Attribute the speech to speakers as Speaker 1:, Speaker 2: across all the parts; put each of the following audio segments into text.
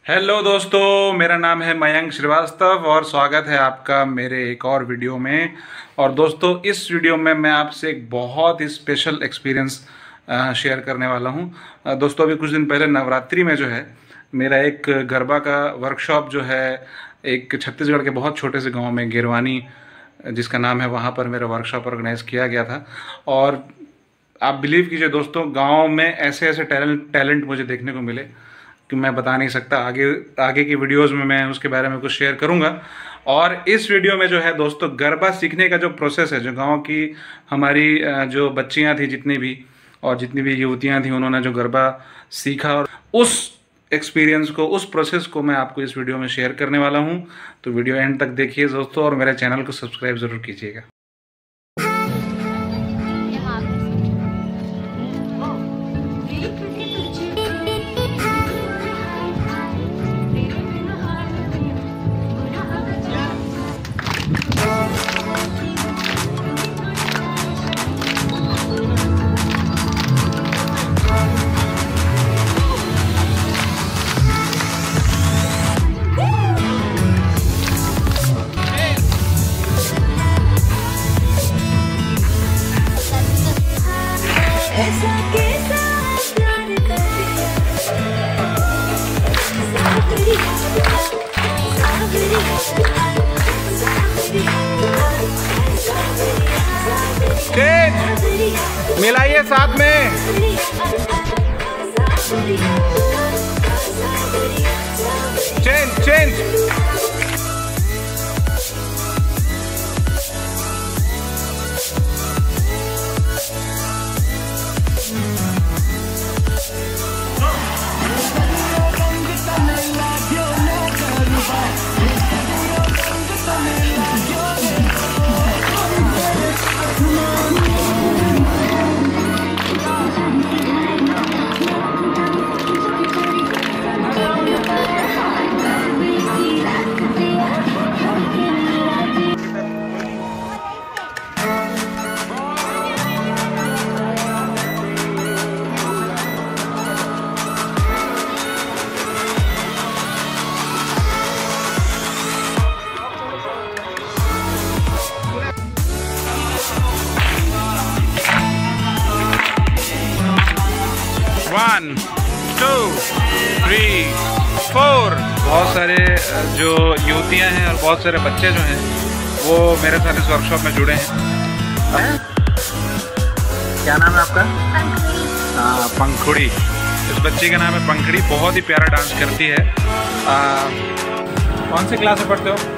Speaker 1: Hello दोस्तों, मेरा नाम है मयंक श्रीवास्तव और स्वागत है आपका मेरे एक और वीडियो में। और दोस्तों, इस वीडियो में मैं आपसे एक बहुत ही स्पेशल एक्सपीरियंस शेयर करने वाला हूं। दोस्तों, अभी कुछ दिन पहले नवरात्रि में जो है मेरा एक गरबा का वर्कशॉप जो है एक छत्तीसगढ़ के बहुत छोटे से गांव में गिरवानी जिसका नाम है, वहां पर मेरा वर्कशॉप ऑर्गेनाइज किया गया था। और आप बिलीव कीजिए दोस्तों, गाँव में ऐसे ऐसे टैलेंट मुझे देखने को मिले कि मैं बता नहीं सकता। आगे की वीडियोस में मैं उसके बारे में कुछ शेयर करूंगा। और इस वीडियो में जो है दोस्तों, गरबा सीखने का जो प्रोसेस है, जो गांव की हमारी जो बच्चियां थी जितनी भी युवतियां थी, उन्होंने जो गरबा सीखा और उस एक्सपीरियंस को, उस प्रोसेस को मैं आपको इस वीडियो में शेयर करने वाला हूं। तो वीडियो एंड तक देखिए दोस्तों, और मेरे चैनल को सब्सक्राइब ज़रूर कीजिएगा। मिलाइए साथ में। Change one, two, three, four. बहुत सारे जो युवतियां हैं और बहुत सारे बच्चे जो हैं वो मेरे साथ इस वर्कशॉप में जुड़े हैं। क्या नाम है आपका? हाँ, पंखुड़ी। इस बच्ची का नाम है पंखुड़ी। बहुत ही प्यारा डांस करती है। कौन से क्लास में पढ़ते हो?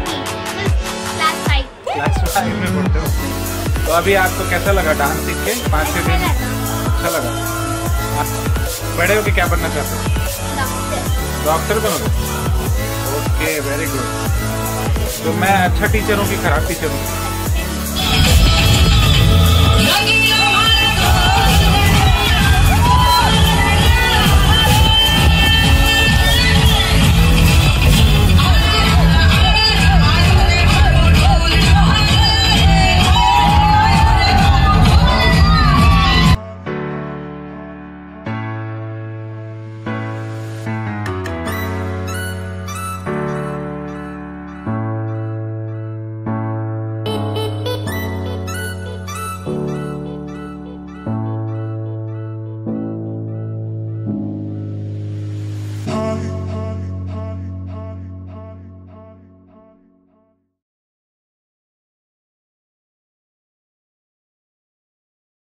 Speaker 1: क्लास 5 में पढ़ते हो। तो अभी आपको कैसा लगा डांस सीख के? 5-6 दिन अच्छा लगा। बड़े होके क्या बनना चाहते हो? डॉक्टर बनोगे? Okay, very good. तो मैं अच्छा टीचर हूँ कि खराब टीचर हूँ?